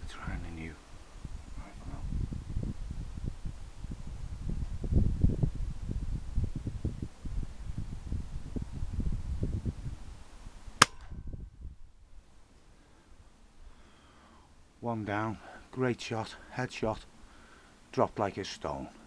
Trying a new rifle. One down, great shot, headshot, dropped like a stone.